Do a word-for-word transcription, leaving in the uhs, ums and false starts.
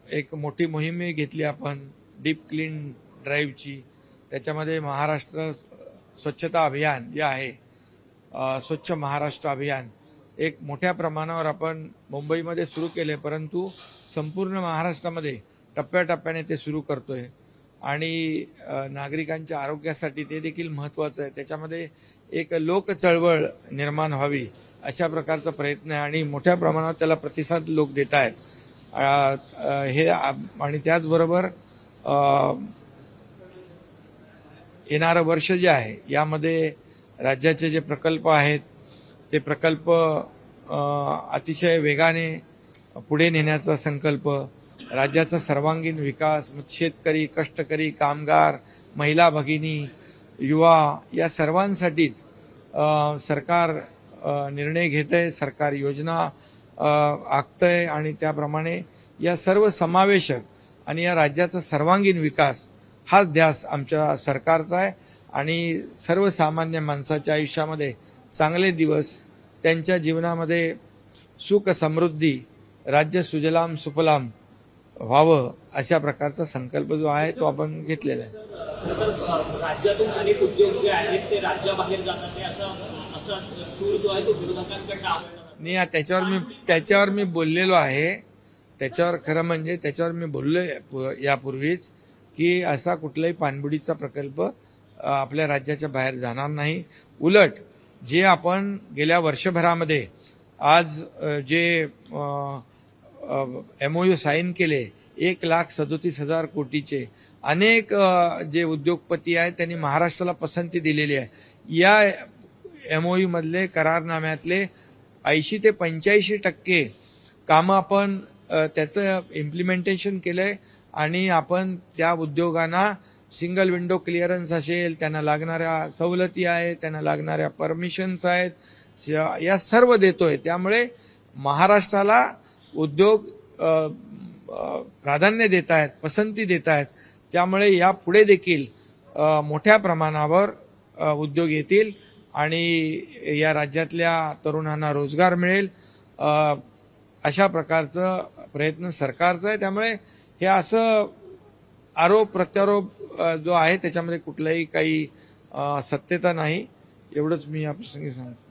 एक मोठी मोहीम घेतली आपण डीप क्लीन ड्राईव्हची। त्याच्यामध्ये महाराष्ट्र स्वच्छता अभियान जे आहे, स्वच्छ महाराष्ट्र अभियान एक मोठ्या प्रमाणावर आपण मुंबईमध्ये सुरू केले, परंतु संपूर्ण महाराष्ट्रामध्ये टप्प्याटप्प्याने ते सुरू करतोय आणि नागरिकांच्या आरोग्यासाठी ते देखील महत्त्वाचं आहे। त्याच्यामध्ये एक लोक चळवळ निर्माण व्हावी अशा प्रकारचा प्रयत्न आहे आणि मोठ्या प्रमाणावर त्याला प्रतिसाद लोक देत आहेत। हे आणि त्याचबरोबर येणारं वर्ष जे आहे यामध्ये राज्याचे जे प्रकल्प आहेत ते प्रकल्प अतिशय वेगाने पुढे नेण्याचा संकल्प, राज्याचा सर्वांगीण विकास, शेतकरी, कष्टकरी, कामगार, महिला भगिनी, युवा या सर्वांसाठीच सरकार निर्णय घेतंय, सरकार योजना आखतंय आणि त्याप्रमाणे या सर्व समावेशक आणि या राज्याचा सर्वांगीण विकास हाच ध्यास आमच्या सरकारचा आहे आणि सर्वसामान्य माणसाच्या आयुष्यामध्ये चांगले दिवस, त्यांच्या जीवनामध्ये सुख समृद्धी, राज्य सुजलाम सुफलाम व्हावं अशा प्रकारचा संकल्प जो आहे तो आपण घेतलेला आहे। राज्यातून अनेक उद्योग जे आहेत ते राज्याबाहेर जातात, ते असं असं सूर जो आहे तो विरोधकांकडे आवडला नाही। त्याच्यावर मी त्याच्यावर मी बोललेलो आहे, त्याच्यावर खरं म्हणजे त्याच्यावर मी बोललो यापूर्वीच की असा कुठलाही पाणबुडीचा प्रकल्प आपल्या राज्याच्या बाहेर जाणार नाही। उलट जे आपण गेल्या वर्षभरामध्ये आज जे एमओयू साईन केले, एक लाख सदोतीस हजार कोटीचे अनेक जे उद्योगपती आहेत त्यांनी महाराष्ट्राला पसंती दिलेली आहे। या एमओयू मधले करारनाम्यातले ऐंशी ते पंच्याऐंशी टक्के कामं आपण त्याचं इम्प्लिमेंटेशन केलंय आणि आपण त्या उद्योगांना सिंगल विंडो क्लिअरन्स असेल, त्यांना लागणाऱ्या सवलती आहेत, त्यांना लागणाऱ्या परमिशन्स आहेत, या सर्व देतोय। त्यामुळे महाराष्ट्राला उद्योग प्राधान्य देत आहेत, पसंती देत आहेत। त्यामुळे या पुढे देखील मोठ्या प्रमाणावर उद्योग येतील आणि या राज्यातल्या तरुणांना रोजगार मिळेल अशा प्रकारचा प्रयत्न सरकारचा आहे। त्यामुळे हे असं आरोप प्रत्यारोप जो आहे त्याच्यामध्ये कुठलाही काही सत्यता नाही, एवढंच मी या प्रसंगी सांगतो।